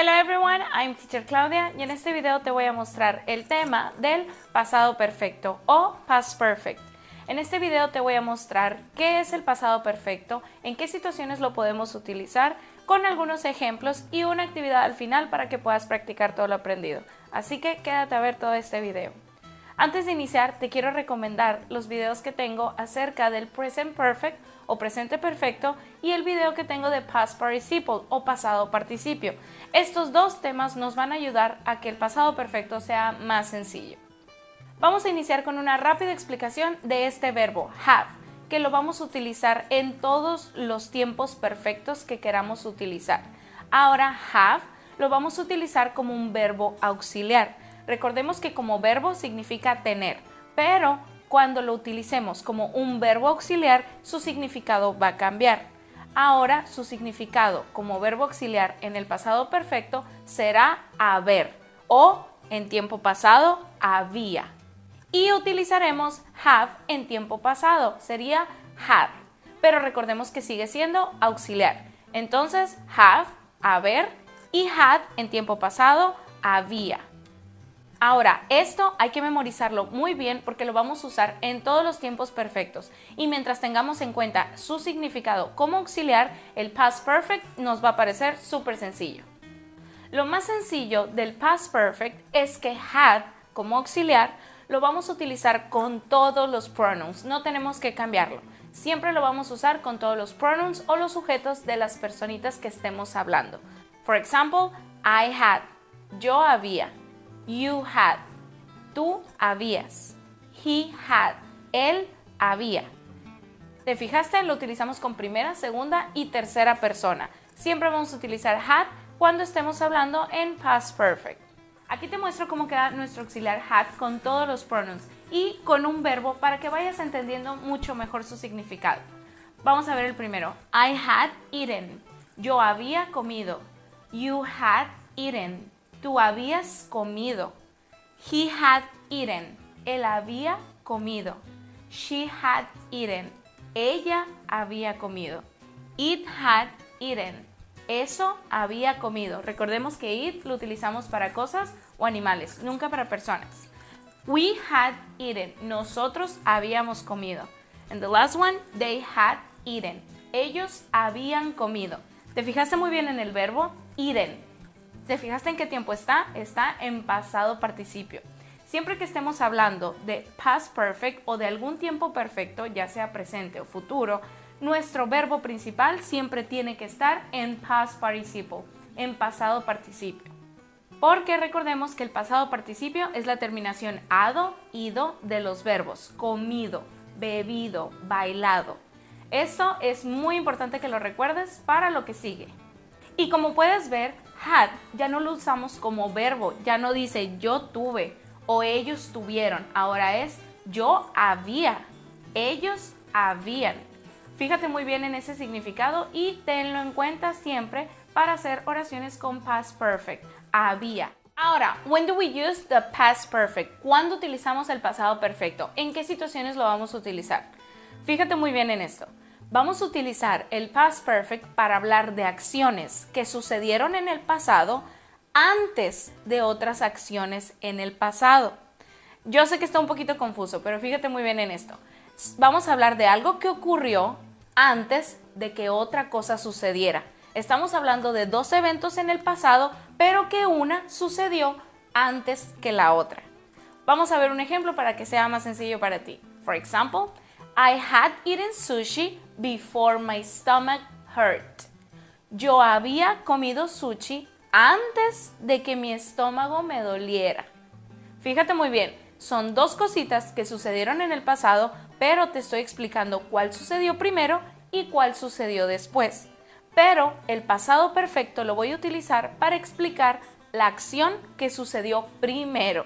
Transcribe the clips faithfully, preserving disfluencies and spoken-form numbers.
Hello everyone, I'm Teacher Claudia y en este video te voy a mostrar el tema del pasado perfecto o past perfect. En este video te voy a mostrar qué es el pasado perfecto, en qué situaciones lo podemos utilizar, con algunos ejemplos y una actividad al final para que puedas practicar todo lo aprendido. Así que quédate a ver todo este video. Antes de iniciar, te quiero recomendar los videos que tengo acerca del present perfect o presente perfecto y el video que tengo de past participle o pasado participio. Estos dos temas nos van a ayudar a que el pasado perfecto sea más sencillo. Vamos a iniciar con una rápida explicación de este verbo have, que lo vamos a utilizar en todos los tiempos perfectos que queramos utilizar. Ahora have lo vamos a utilizar como un verbo auxiliar. Recordemos que como verbo significa tener, pero cuando lo utilicemos como un verbo auxiliar, su significado va a cambiar. Ahora su significado como verbo auxiliar en el pasado perfecto será haber o en tiempo pasado había. Y utilizaremos have en tiempo pasado, sería had, pero recordemos que sigue siendo auxiliar. Entonces have, haber, y had en tiempo pasado, había. Ahora, esto hay que memorizarlo muy bien porque lo vamos a usar en todos los tiempos perfectos y mientras tengamos en cuenta su significado como auxiliar, el past perfect nos va a parecer súper sencillo. Lo más sencillo del past perfect es que had como auxiliar lo vamos a utilizar con todos los pronouns, no tenemos que cambiarlo. Siempre lo vamos a usar con todos los pronouns o los sujetos de las personitas que estemos hablando. For example, I had, yo había. You had, tú habías. He had, él había. ¿Te fijaste? Lo utilizamos con primera, segunda y tercera persona. Siempre vamos a utilizar had cuando estemos hablando en past perfect. Aquí te muestro cómo queda nuestro auxiliar had con todos los pronouns y con un verbo para que vayas entendiendo mucho mejor su significado. Vamos a ver el primero. I had eaten. Yo había comido. You had eaten. Tú habías comido. He had eaten. Él había comido. She had eaten. Ella había comido. It had eaten. Eso había comido. Recordemos que it lo utilizamos para cosas o animales, nunca para personas. We had eaten. Nosotros habíamos comido. And the last one, they had eaten. Ellos habían comido. ¿Te fijaste muy bien en el verbo? Eaten. ¿Te fijaste en qué tiempo está? Está en pasado participio. Siempre que estemos hablando de past perfect o de algún tiempo perfecto, ya sea presente o futuro, nuestro verbo principal siempre tiene que estar en past participle, en pasado participio. Porque recordemos que el pasado participio es la terminación ado, ido de los verbos comido, bebido, bailado. Esto es muy importante que lo recuerdes para lo que sigue. Y como puedes ver, had ya no lo usamos como verbo, ya no dice yo tuve o ellos tuvieron, ahora es yo había, ellos habían. Fíjate muy bien en ese significado y tenlo en cuenta siempre para hacer oraciones con past perfect, había. Ahora, when do we use the past perfect? ¿Cuándo utilizamos el pasado perfecto? ¿En qué situaciones lo vamos a utilizar? Fíjate muy bien en esto. Vamos a utilizar el past perfect para hablar de acciones que sucedieron en el pasado antes de otras acciones en el pasado. Yo sé que está un poquito confuso, pero fíjate muy bien en esto. Vamos a hablar de algo que ocurrió antes de que otra cosa sucediera. Estamos hablando de dos eventos en el pasado, pero que una sucedió antes que la otra. Vamos a ver un ejemplo para que sea más sencillo para ti. For example, I had eaten sushi before my stomach hurt. Yo había comido sushi antes de que mi estómago me doliera. Fíjate muy bien, son dos cositas que sucedieron en el pasado, pero te estoy explicando cuál sucedió primero y cuál sucedió después. Pero el pasado perfecto lo voy a utilizar para explicar la acción que sucedió primero.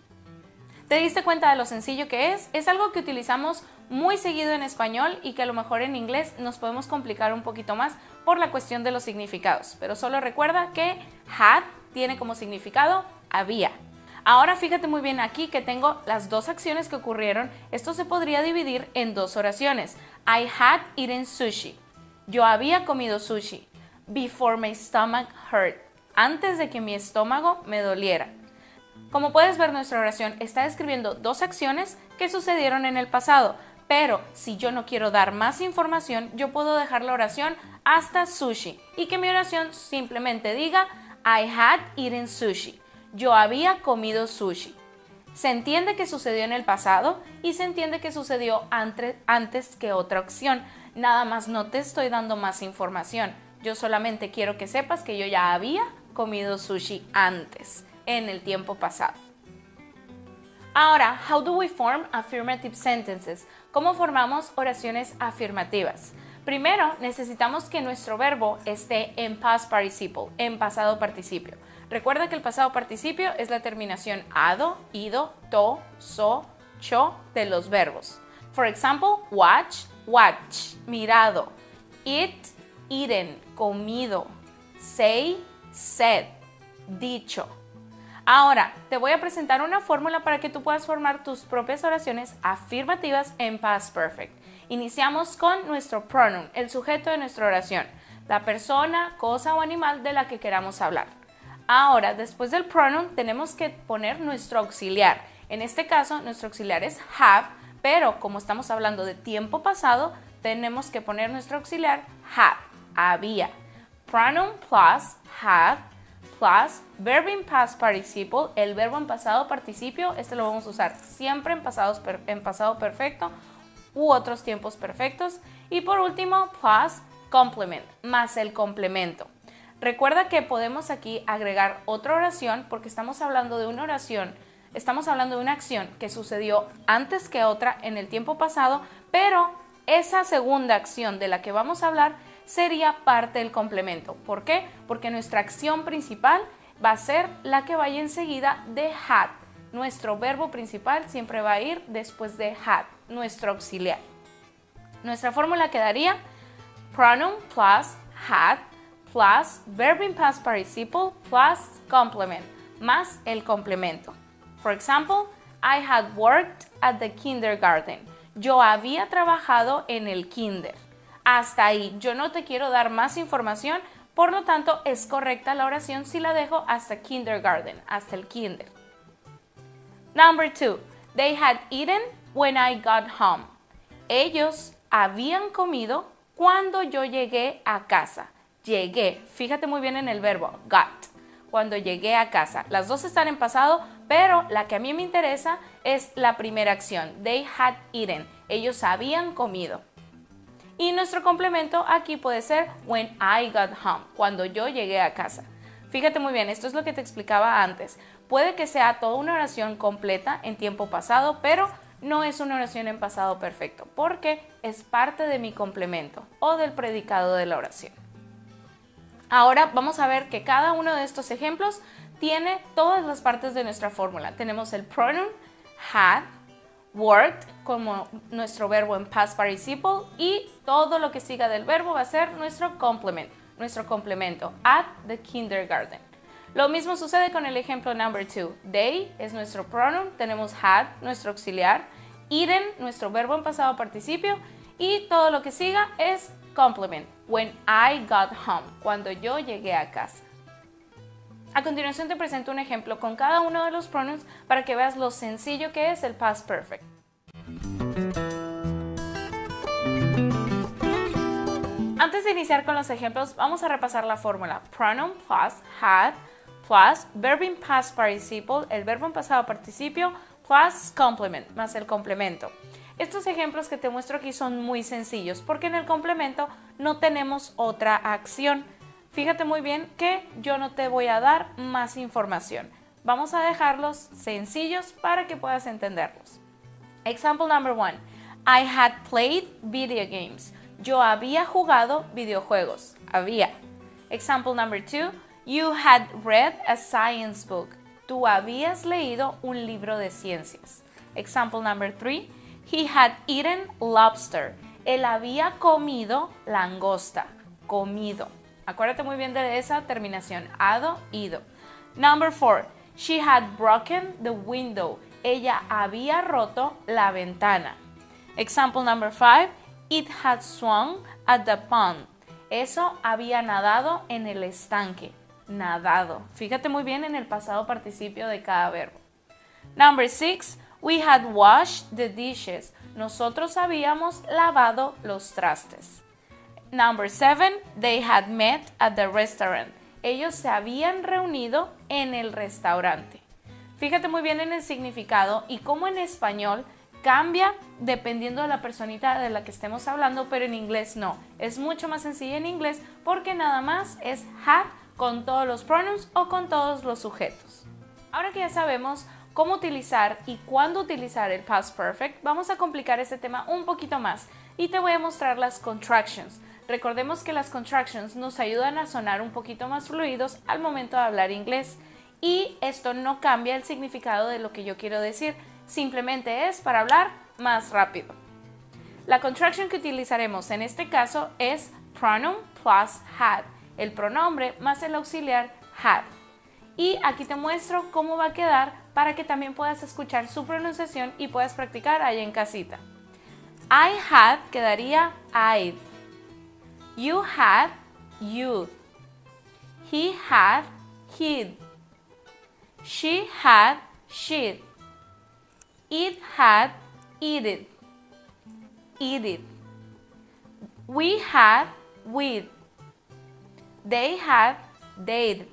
¿Te diste cuenta de lo sencillo que es? Es algo que utilizamos muy seguido en español y que a lo mejor en inglés nos podemos complicar un poquito más por la cuestión de los significados. Pero solo recuerda que had tiene como significado había. Ahora fíjate muy bien aquí que tengo las dos acciones que ocurrieron. Esto se podría dividir en dos oraciones. I had eaten sushi. Yo había comido sushi. Before my stomach hurt. antes de que mi estómago me doliera. Como puedes ver, nuestra oración está describiendo dos acciones que sucedieron en el pasado, pero si yo no quiero dar más información, yo puedo dejar la oración hasta sushi y que mi oración simplemente diga I had eaten sushi. Yo había comido sushi. Se entiende que sucedió en el pasado y se entiende que sucedió antes, antes que otra acción. Nada más no te estoy dando más información. Yo solamente quiero que sepas que yo ya había comido sushi antes, en el tiempo pasado. Ahora, how do we form affirmative sentences? ¿Cómo formamos oraciones afirmativas? Primero, necesitamos que nuestro verbo esté en past participle, en pasado participio. Recuerda que el pasado participio es la terminación ado, ido, to, so, cho de los verbos. For example, watch, watch, mirado. Eat, eaten, comido. Say, said, dicho. Ahora, te voy a presentar una fórmula para que tú puedas formar tus propias oraciones afirmativas en past perfect. Iniciamos con nuestro pronoun, el sujeto de nuestra oración, la persona, cosa o animal de la que queramos hablar. Ahora, después del pronoun, tenemos que poner nuestro auxiliar. En este caso, nuestro auxiliar es have, pero como estamos hablando de tiempo pasado, tenemos que poner nuestro auxiliar had, había. Pronoun plus had plus verb in past participle, el verbo en pasado participio, este lo vamos a usar siempre en, pasados, en pasado perfecto u otros tiempos perfectos. Y por último, plus complement, más el complemento. Recuerda que podemos aquí agregar otra oración porque estamos hablando de una oración, estamos hablando de una acción que sucedió antes que otra en el tiempo pasado, pero esa segunda acción de la que vamos a hablar sería parte del complemento. ¿Por qué? Porque nuestra acción principal va a ser la que vaya enseguida de had. Nuestro verbo principal siempre va a ir después de had, nuestro auxiliar. Nuestra fórmula quedaría pronoun plus had plus verb in past participle plus complement más el complemento. For example, I had worked at the kindergarten. Yo había trabajado en el kinder. Hasta ahí, yo no te quiero dar más información, por lo tanto es correcta la oración si la dejo hasta kindergarten, hasta el kinder. Number two, they had eaten when I got home. Ellos habían comido cuando yo llegué a casa. Llegué, fíjate muy bien en el verbo, got, cuando llegué a casa. Las dos están en pasado, pero la que a mí me interesa es la primera acción, they had eaten. Ellos habían comido. Y nuestro complemento aquí puede ser when I got home, cuando yo llegué a casa. Fíjate muy bien, esto es lo que te explicaba antes. Puede que sea toda una oración completa en tiempo pasado, pero no es una oración en pasado perfecto, porque es parte de mi complemento o del predicado de la oración. Ahora vamos a ver que cada uno de estos ejemplos tiene todas las partes de nuestra fórmula. Tenemos el pronoun had, worked como nuestro verbo en past participle y todo lo que siga del verbo va a ser nuestro complement, nuestro complemento, at the kindergarten. Lo mismo sucede con el ejemplo number two. They es nuestro pronoun, tenemos had, nuestro auxiliar, eaten, nuestro verbo en pasado participio y todo lo que siga es complement, when I got home, cuando yo llegué a casa. A continuación te presento un ejemplo con cada uno de los pronouns para que veas lo sencillo que es el past perfect. Antes de iniciar con los ejemplos, vamos a repasar la fórmula. Pronoun plus had plus verb in past participle, el verbo en pasado participio, plus complement, más el complemento. Estos ejemplos que te muestro aquí son muy sencillos porque en el complemento no tenemos otra acción. Fíjate muy bien que yo no te voy a dar más información. Vamos a dejarlos sencillos para que puedas entenderlos. Example number one. I had played video games. Yo había jugado videojuegos. Había. Example number two. You had read a science book. Tú habías leído un libro de ciencias. Example number three. He had eaten lobster. Él había comido langosta. Comido. Acuérdate muy bien de esa terminación, ado, ido. Number four, she had broken the window. Ella había roto la ventana. Example number five, it had swum at the pond. Eso había nadado en el estanque. nadado. Fíjate muy bien en el pasado participio de cada verbo. Number six, we had washed the dishes. Nosotros habíamos lavado los trastes. Number seven, they had met at the restaurant. Ellos se habían reunido en el restaurante. Fíjate muy bien en el significado y cómo en español cambia dependiendo de la personita de la que estemos hablando, pero en inglés no. Es mucho más sencillo en inglés porque nada más es had con todos los pronouns o con todos los sujetos. Ahora que ya sabemos cómo utilizar y cuándo utilizar el past perfect, vamos a complicar este tema un poquito más y te voy a mostrar las contractions. Recordemos que las contractions nos ayudan a sonar un poquito más fluidos al momento de hablar inglés y esto no cambia el significado de lo que yo quiero decir, simplemente es para hablar más rápido. La contraction que utilizaremos en este caso es pronoun plus had, el pronombre más el auxiliar had. Y aquí te muestro cómo va a quedar para que también puedas escuchar su pronunciación y puedas practicar ahí en casita. I had quedaría I'd. You had you'd. He had he'd. She had she'd. It had it'd. It'd. We had we'd. They had they'd.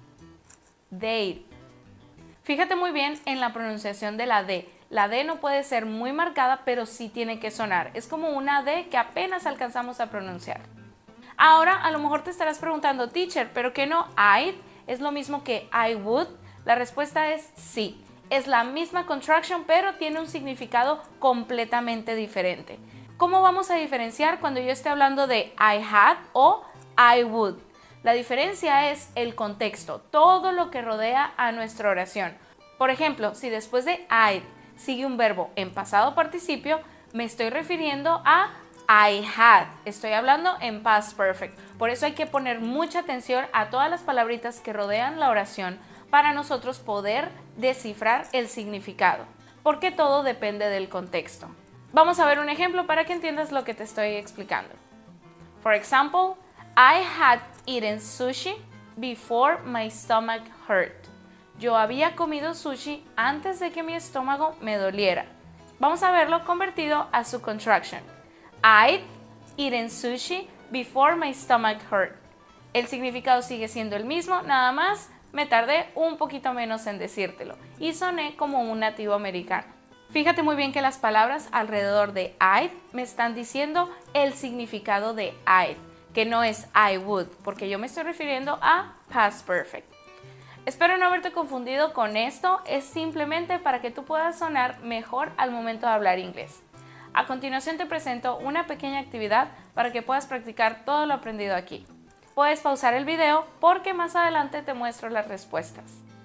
They'd. Fíjate muy bien en la pronunciación de la D. La D no puede ser muy marcada, pero sí tiene que sonar. Es como una D que apenas alcanzamos a pronunciar. Ahora, a lo mejor te estarás preguntando, teacher, ¿pero qué no I'd es lo mismo que I would? La respuesta es sí. Es la misma contraction, pero tiene un significado completamente diferente. ¿Cómo vamos a diferenciar cuando yo esté hablando de I had o I would? La diferencia es el contexto, todo lo que rodea a nuestra oración. Por ejemplo, si después de I'd sigue un verbo en pasado participio, me estoy refiriendo a I had. Estoy hablando en past perfect. Por eso hay que poner mucha atención a todas las palabritas que rodean la oración para nosotros poder descifrar el significado, porque todo depende del contexto. Vamos a ver un ejemplo para que entiendas lo que te estoy explicando. For example, I had eaten sushi before my stomach hurt. Yo había comido sushi antes de que mi estómago me doliera. Vamos a verlo convertido a su contraction. I'd eaten sushi before my stomach hurt. El significado sigue siendo el mismo, nada más me tardé un poquito menos en decírtelo y soné como un nativo americano. Fíjate muy bien que las palabras alrededor de I'd me están diciendo el significado de I'd, que no es I would, porque yo me estoy refiriendo a past perfect. Espero no haberte confundido con esto, es simplemente para que tú puedas sonar mejor al momento de hablar inglés. A continuación te presento una pequeña actividad para que puedas practicar todo lo aprendido aquí. Puedes pausar el video porque más adelante te muestro las respuestas.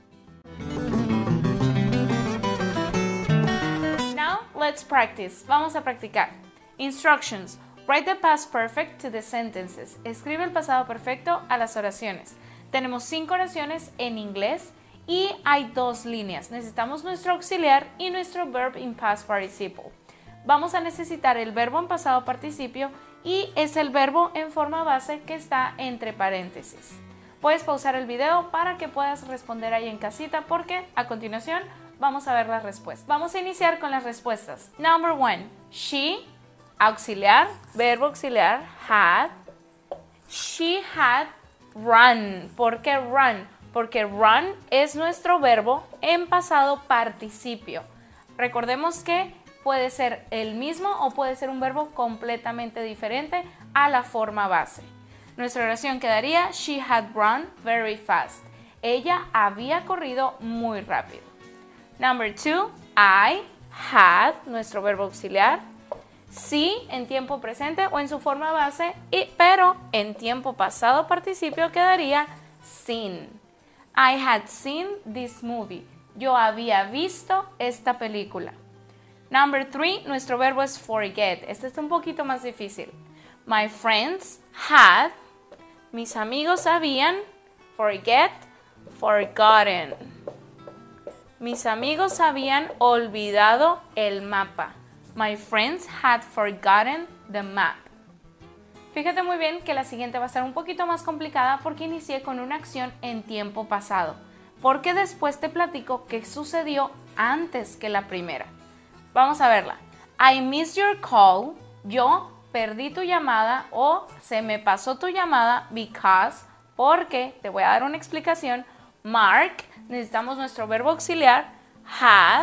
Now let's practice. Vamos a practicar. Instructions. Write the past perfect to the sentences. Escribe el pasado perfecto a las oraciones. Tenemos cinco oraciones en inglés y hay dos líneas. Necesitamos nuestro auxiliar y nuestro verb in past participle. Vamos a necesitar el verbo en pasado participio y es el verbo en forma base que está entre paréntesis. Puedes pausar el video para que puedas responder ahí en casita porque a continuación vamos a ver las respuestas. Vamos a iniciar con las respuestas. Number one, she, auxiliar, verbo auxiliar, had. She had run. ¿Por qué run? Porque run es nuestro verbo en pasado participio. Recordemos que puede ser el mismo o puede ser un verbo completamente diferente a la forma base. Nuestra oración quedaría she had run very fast. Ella había corrido muy rápido. Number two, I had, nuestro verbo auxiliar. Sí en tiempo presente o en su forma base, y, pero en tiempo pasado participio quedaría seen. I had seen this movie. Yo había visto esta película. Number three, nuestro verbo es forget. Este es un poquito más difícil. My friends had, mis amigos habían, forget, forgotten. Mis amigos habían olvidado el mapa. My friends had forgotten the map. Fíjate muy bien que la siguiente va a ser un poquito más complicada porque inicié con una acción en tiempo pasado, porque después te platico qué sucedió antes que la primera. Vamos a verla. I missed your call. Yo perdí tu llamada o se me pasó tu llamada because, porque, te voy a dar una explicación. Mark, necesitamos nuestro verbo auxiliar, had.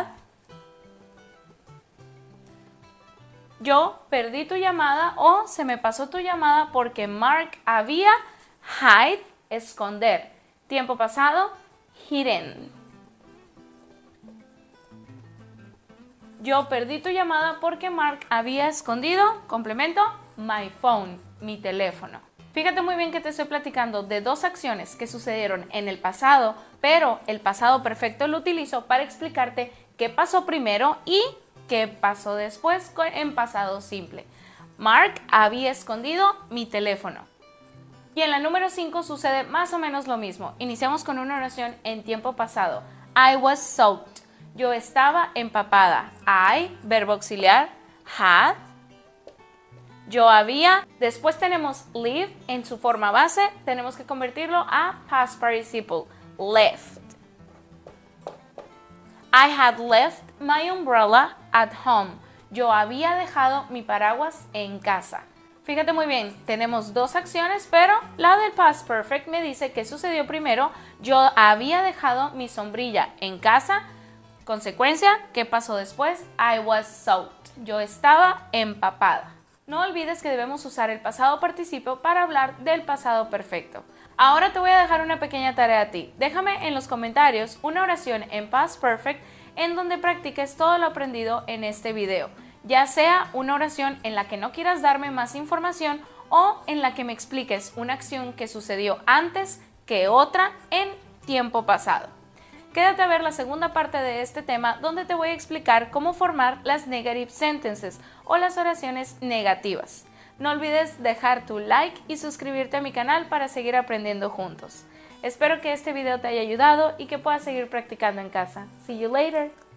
Yo perdí tu llamada o se me pasó tu llamada porque Mark había, hide, esconder. Tiempo pasado, hidden. Yo perdí tu llamada porque Mark había escondido, complemento, my phone, mi teléfono. Fíjate muy bien que te estoy platicando de dos acciones que sucedieron en el pasado, pero el pasado perfecto lo utilizo para explicarte qué pasó primero y qué pasó después en pasado simple. Mark había escondido mi teléfono. Y en la número cinco sucede más o menos lo mismo. Iniciamos con una oración en tiempo pasado. I was soaked. Yo estaba empapada. I, verbo auxiliar, had. Yo había. Después tenemos live en su forma base. Tenemos que convertirlo a past participle. Left. I had left my umbrella at home. Yo había dejado mi paraguas en casa. Fíjate muy bien, tenemos dos acciones, pero la del past perfect me dice que sucedió primero. Yo había dejado mi sombrilla en casa. Consecuencia, ¿qué pasó después? I was soaked. Yo estaba empapada. No olvides que debemos usar el pasado participio para hablar del pasado perfecto. Ahora te voy a dejar una pequeña tarea a ti. Déjame en los comentarios una oración en past perfect en donde practiques todo lo aprendido en este video. Ya sea una oración en la que no quieras darme más información o en la que me expliques una acción que sucedió antes que otra en tiempo pasado. Quédate a ver la segunda parte de este tema donde te voy a explicar cómo formar las negative sentences o las oraciones negativas. No olvides dejar tu like y suscribirte a mi canal para seguir aprendiendo juntos. Espero que este video te haya ayudado y que puedas seguir practicando en casa. See you later!